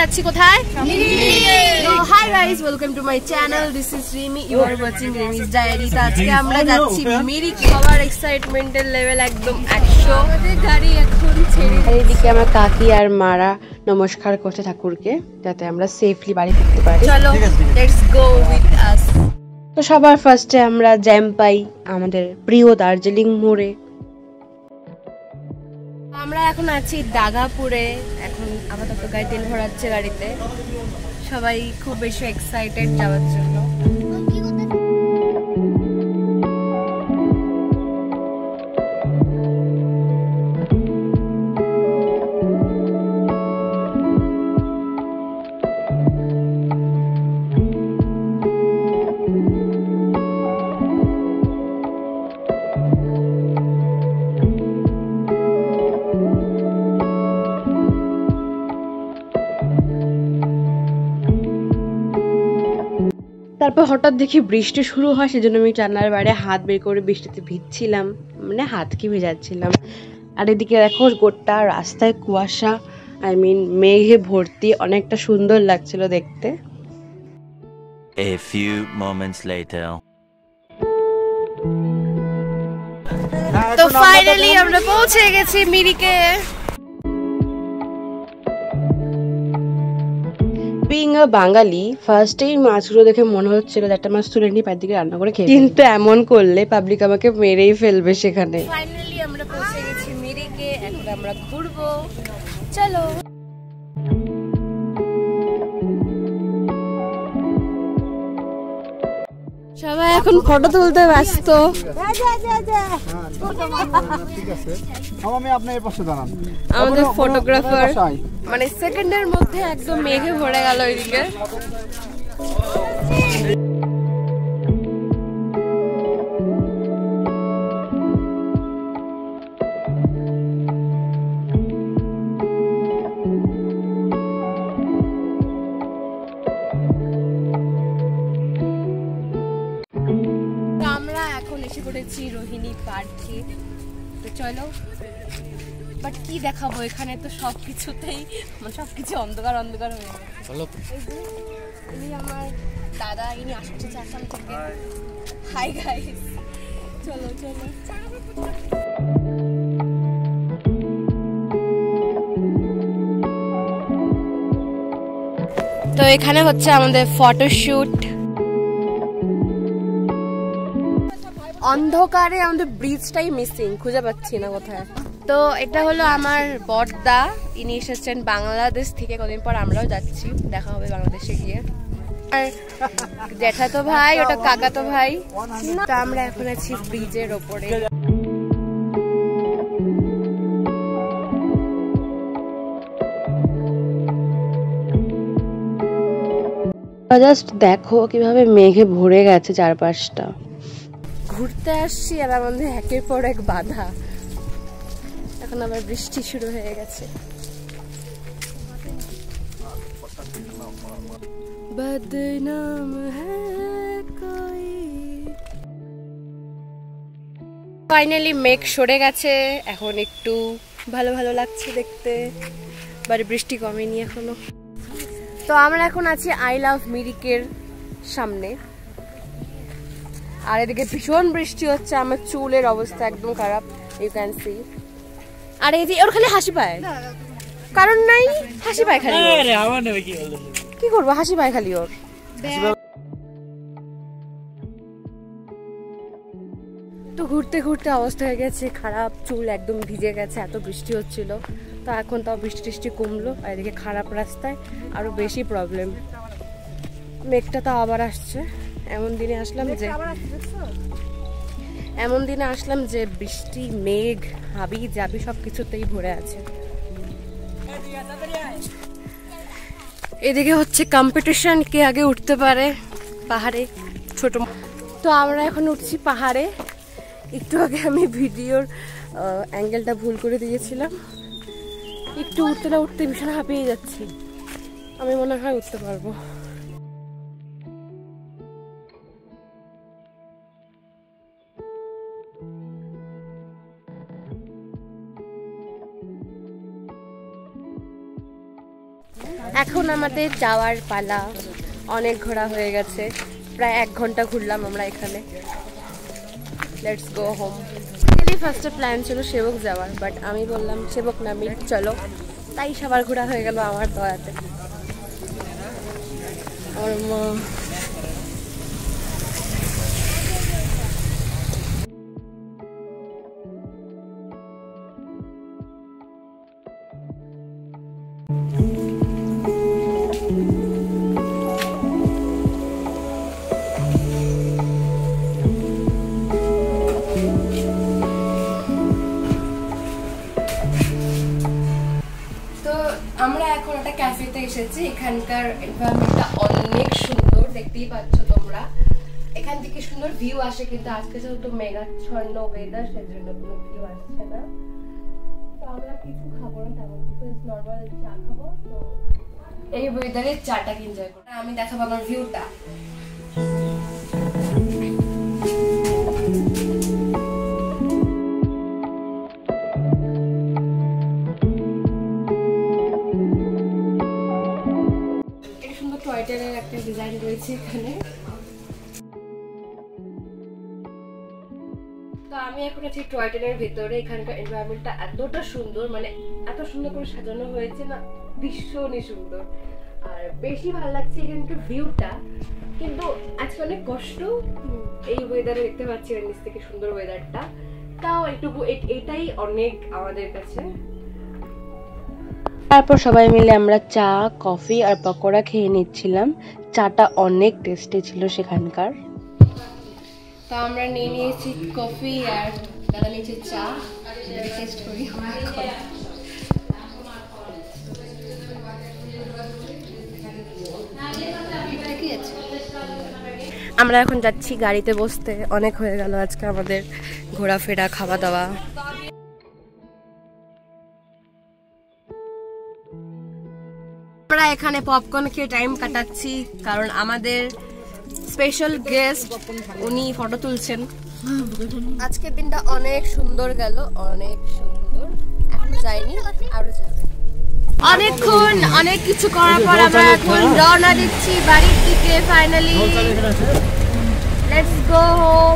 যাচ্ছি কোথায়? So hi guys, welcome to my channel. This is Rimi. You are watching Rimi's Diary. তো আজকে আমরা যাচ্ছি মিরিক। সবার এক্সাইটমেন্টের লেভেল একদম 100। আমাদের গাড়ি এখন ছেড়ে দিয়েছে। এদিকে আমার কাকি আর মারা নমস্কার করতে ঠাকুরকে যাতে আমরা সেফলি বাড়ি ফিরতে পারি। চলো লেটস গো উইথ আস। তো সবার ফার্স্টে আমরা জ্যাম পাই আমাদের প্রিয় দার্জিলিং মোড়ে। আমরা এখন আছি দাগাপুরে। এখন আপাতত গাড়ি তেল ভরাচ্ছে গাড়িতে। সবাই খুব বেশি এক্সাইটেড যাওয়ার জন্য। তারপর হঠাৎ দেখি বৃষ্টি শুরু হয়, সেজন্য আমি জানলার বাইরে হাত বের করে বৃষ্টিতে ভিজছিলাম, মানে হাত কি ভেজাচ্ছিলাম। আর এদিকে দেখো গোটা রাস্তায় কুয়াশা, মেঘে ভর্তি, অনেকটা সুন্দর লাগছিল দেখতে। A few moments later. তো ফাইনালি আমরা পৌঁছে গেছি মিরিকে। Being a বাঙালি, ফার্স্টেই মাছগুলো দেখে মনে হচ্ছিল যে একটা মাছ তুলে নিয়ে পায়ের দিকে রান্না করে খেয়ে, কিন্তু এমন করলে পাবলিক আমাকে মেরেই ফেলবে সেখানে। ফাইনালি আমরা পৌঁছে গেছি মিরিকে, এখন আমরা ঘুরবো, চলো। সবাই এখন ফটো তুলতে ব্যস্ত। আমাদের ফটোগ্রাফার মানে সেকেন্ডের মধ্যে একদম মেঘে ভরে গেল ওইদিকে। আমরা এখন এসে পড়েছি রোহিণী পার্কে। তো চলো, বাট কি দেখাবো, এখানে তো সবকিছুতেই সবকিছু অন্ধকার অন্ধকার হয়ে গেছে। ইনি আমার দাদা, ইনি আসছে আসাম থেকে। হাই গাইস, চলো চলো। তো এখানে হচ্ছে আমাদের ফটোশুট। অন্ধকারে আমাদের ব্রিজটাই মিসিং, খুঁজে পাচ্ছি না কোথায়। তো এটা হলো আমার বড়দা, ইনি এসেছেন বাংলাদেশ থেকে। কদিন পর আমরাও যাচ্ছি, দেখা হবে বাংলাদেশে গিয়ে। আর জ্যাঠাতো ভাই, ওটা কাকাতো ভাই। তো আমরা এখন আছি ব্রিজের ওপরে। জাস্ট দেখো কিভাবে মেঘে ভরে গেছে চারপাশটা। ঘুরতে আসছি আর আমাদের একের পর এক বাধা। এখন আবার বৃষ্টি শুরু হয়ে গেছে। বদনাম হ্যায় কোই। ফাইনালি মেঘ সরে গেছে, এখন একটু ভালো ভালো লাগছে দেখতে, বাট বৃষ্টি কমেনি এখনো। তো আমরা এখন আছি আই লাভ মিরিকের সামনে। আর এদিকে ভীষণ বৃষ্টি হচ্ছে, আমার চুলের অবস্থা একদম খারাপ, ইউ ক্যান সি। আর এই যে ওর খালি হাসি পায়, কারণ নাই, হাসি পায় খালি। কি করবো, হাসি পায় খালি ওর। তো ঘুরতে ঘুরতে অবস্থা হয়ে গেছে খারাপ, চুল একদম ভিজে গেছে, এত বৃষ্টি হচ্ছিল। তো এখন তাও বৃষ্টি টিষ্টি কমলো, আর এদিকে খারাপ রাস্তায় আরো বেশি প্রবলেম। মেঘটা তো আবার আসছে। এমন দিনে আসলাম যে বৃষ্টি, মেঘ, হাবি জাবি সবকিছুতেই ভরে আছে। এদিকে হচ্ছে কম্পিটিশন, কে আগে উঠতে পারে পাহাড়ে ছোট। তো আমরা এখন উঠছি পাহাড়ে। একটু আগে আমি ভিডিওর অ্যাঙ্গেলটা ভুল করে দিয়েছিলাম, একটু উঠতে না উঠতে ভীষণ হাঁপিয়ে যাচ্ছি। আমি মনে হয় উঠতে পারবো। এখন আমাদের যাওয়ার পালা। অনেক ঘোরা হয়ে গেছে, প্রায় 1 ঘন্টা ঘুরলাম আমরা এখানে। Let's go home. ফার্স্টে প্ল্যান ছিল সেবক যাওয়ার, বাট আমি বললাম সেবক না মিরিক চলো, তাই সবার ঘোরা হয়ে গেল আমার দয়াতে। আমার মা আমরা এখন একটা ক্যাফেতে এসেছি। এখানকার এনভায়রনমেন্টটা অনেক সুন্দর, দেখতেই পাচ্ছ তোমরা। এখান থেকে সুন্দর ভিউ আসে, কিন্তু আজকে যেহেতু মেঘাচ্ছন্ন ওয়েদার সেজন্য কোনো ভিউ আসছে না। তো আমরা কিছু খাবো না তেমন কিছু, নর্মাল চা খাবো। তো এই ওয়েদারে চাটাকে এনজয় করবো। আমি দেখাবো আমার ভিউটা। টয়ট্রেনের একটা ডিজাইন রয়েছে এখানে। তো আমি এখন আছি টয়ট্রেনের ভেতরে। এখানকার এনভায়রনমেন্টটা এতটা সুন্দর, মানে এত সুন্দর করে সাজানো হয়েছে না, ভীষণই সুন্দর। আর বেশি ভালো লাগছে এখানকার ভিউটা। কিন্তু আজকে অনেক কষ্ট এই ওয়েদারে, দেখতে পাচ্ছি নিচ থেকে সুন্দর ওয়েদারটা। তাও একটু এটাই অনেক আমাদের কাছে। তারপর সবাই মিলে আমরা চা, কফি আর পকোড়া খেয়ে নিচ্ছিলাম। চাটা অনেক টেস্টি ছিল সেখানকার। তো আমরা নিয়ে নিয়েছি কফি আর দাদা নিয়েছে চা। টেস্ট করি। আমরা এখন যাচ্ছি গাড়িতে বসতে। অনেক হয়ে গেল আজকে আমাদের ঘোরাফেরা, খাওয়া দাওয়া। আমরা এখানে পপকর্ন খেয়ে টাইম কাটাচ্ছি, কারণ আমাদের স্পেশাল গেস্ট উনি ফটো তুলছেন। আজকের দিনটা অনেক সুন্দর গেল, অনেক সুন্দর। এখন যাইনি, আরো যাবে। অনেকক্ষণ অনেক কিছু করার পর আমরা এখন রওনা দিচ্ছি বাড়ির দিকে। Finally let's go home.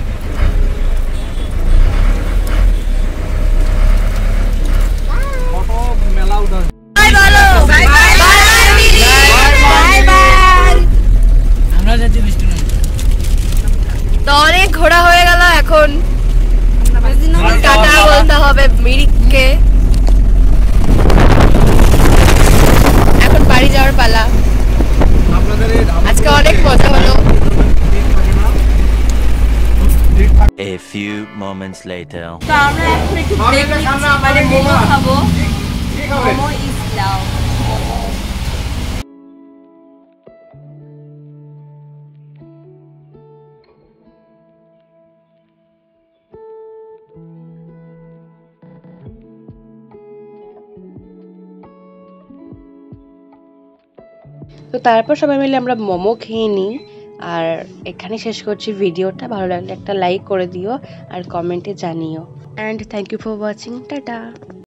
তো অনেক ঘোরা হয়ে গেল, এখন টাটা বলতে হবে মিরিককে। এখন বাড়ি যাওয়ার পালা। আজকে অনেক মজা হলো। A few moments later. তো আমরা এখন একটু ব্রেক নিচ্ছি, মানে মোমো খাবো। Momo is love. তো তারপর সবাই মিলে আমরা মোমো খেয়ে নিই। আর এখানে শেষ করছি ভিডিওটা। ভালো লাগলে একটা লাইক করে দিও আর কমেন্টে জানিও। And thank you for watching. Tata.